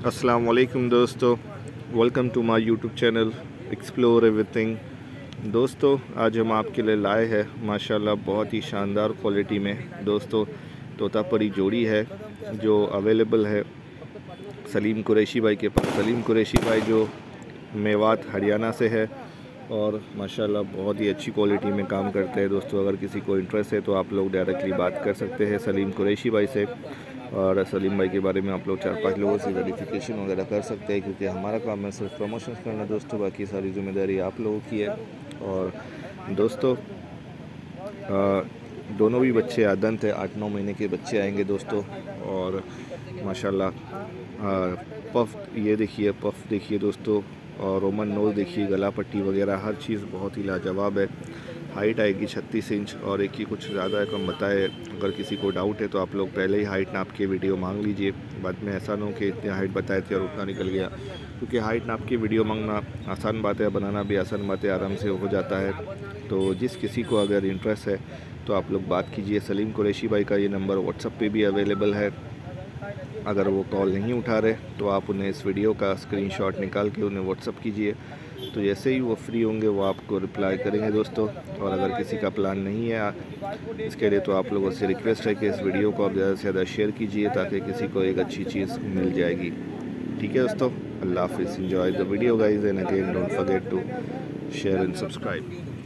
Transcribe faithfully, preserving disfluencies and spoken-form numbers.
अस्सलाम वालेकुम दोस्तों, welcome to my YouTube channel explore everything. दोस्तों आज हम आपके लिए लाए हैं माशाल्लाह बहुत ही शानदार क्वालिटी में दोस्तों तोतापरी जोड़ी है जो अवेलेबल है सलीम कुरैशी भाई के पास। सलीम कुरैशी भाई जो मेवात हरियाणा से है और माशाल्लाह बहुत ही अच्छी क्वालिटी में काम करते हैं। दोस्तों अगर किसी को इंटरेस्ट है तो आप लोग डायरेक्टली बात कर सकते हैं सलीम कुरैशी भाई से, और सलीम भाई के बारे में आप लोग चार पांच लोगों से वेरिफिकेशन वगैरह कर सकते हैं, क्योंकि हमारा काम है सिर्फ प्रमोशन करना दोस्तों, बाकी सारी जिम्मेदारी आप लोगों की है। और दोस्तों आ, दोनों भी बच्चे आदंत है, आठ नौ महीने के बच्चे आएंगे दोस्तों। और माशाल्लाह पफ ये देखिए, पफ देखिए दोस्तों, और रोमन नोज देखिए, गला पट्टी वगैरह हर चीज़ बहुत ही लाजवाब है। हाइट आएगी छत्तीस इंच और एक ही कुछ ज़्यादा है कम बताए। अगर किसी को डाउट है तो आप लोग पहले ही हाइट नाप के वीडियो मांग लीजिए, बाद में ऐसा ना हो कि इतनी हाइट बताए थे और उतना निकल गया, क्योंकि हाइट नाप के वीडियो मांगना आसान बात है, बनाना भी आसान बात है, आराम से हो जाता है। तो जिस किसी को अगर इंटरेस्ट है तो आप लोग बात कीजिए। सलीम कुरैशी भाई का ये नंबर व्हाट्सअप पे भी अवेलेबल है। अगर वो कॉल नहीं उठा रहे तो आप उन्हें इस वीडियो का स्क्रीनशॉट निकाल के उन्हें व्हाट्सअप कीजिए, तो जैसे ही वो फ्री होंगे वो आपको रिप्लाई करेंगे दोस्तों। और अगर किसी का प्लान नहीं है इसके लिए तो आप लोगों से रिक्वेस्ट है कि इस वीडियो को आप ज़्यादा से ज़्यादा शेयर कीजिए ताकि किसी को एक अच्छी चीज़ मिल जाएगी। ठीक है दोस्तों, अल्लाह हाफिज़। Enjoy the video guys and again don't forget to share and subscribe.